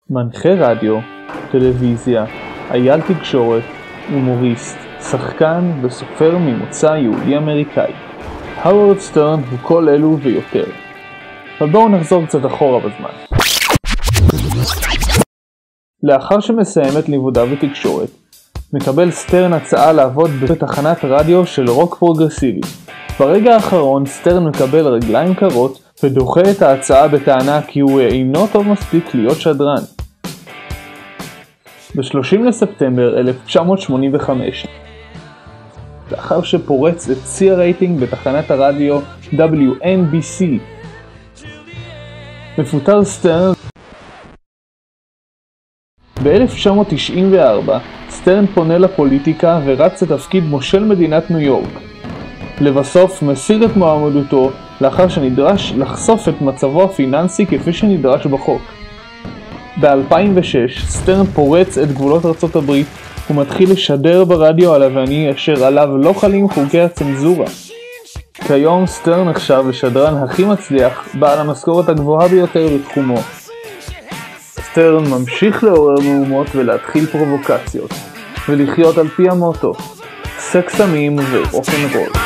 מנחה רדיו, טלוויזיה, אייל תקשורת, הומוריסט, שחקן וסופר ממוצא יהודי אמריקאי. הווארד סטרן הוא כל אלו ויותר. אבל בואו נחזור קצת אחורה בזמן. לאחר שמסיים את לימודיו בתקשורת, מקבל סטרן הצעה לעבוד בתחנת רדיו של רוק פרוגרסיבי. ברגע האחרון סטרן מקבל רגליים קרות ודוחה את ההצעה בטענה כי הוא אינו טוב מספיק להיות שדרן. ב-30 לספטמבר 1985, לאחר שפורץ את שיא הרייטינג בתחנת הרדיו WNBC, מפוטר סטרן. ב-1994 סטרן פונה לפוליטיקה ורץ לתפקיד מושל מדינת ניו יורק. לבסוף מסיר את מועמדותו לאחר שנדרש לחשוף את מצבו הפיננסי כפי שנדרש בחוק. ב-2006 סטרן פורץ את גבולות ארצות הברית ומתחיל לשדר ברדיו הלבני אשר עליו לא חלים חוקי הצנזורה. כיום סטרן נחשב לשדרן הכי מצליח, בעל המשכורת הגבוהה ביותר בתחומו. סטרן ממשיך לעורר מהומות ולהתחיל פרובוקציות, ולחיות על פי המוטו, סקס סמים ורוקנרול.